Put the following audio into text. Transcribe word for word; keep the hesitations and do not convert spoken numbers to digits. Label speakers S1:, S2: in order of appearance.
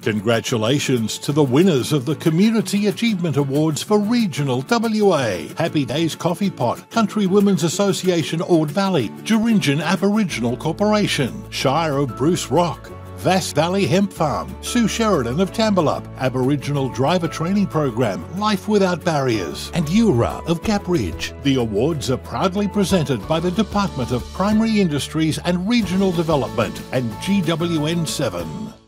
S1: Congratulations to the winners of the Community Achievement Awards for Regional W A. Happy Days Coffee Pot, Country Women's Association Ord Valley, Djarindjin Aboriginal Corporation, Shire of Bruce Rock, Vasse Valley Hemp Farm, Sue Sheridan of Tambellup, Aboriginal Driver Training Program, Life Without Barriers, and Yurra of Gap Ridge. The awards are proudly presented by the Department of Primary Industries and Regional Development and G W N seven.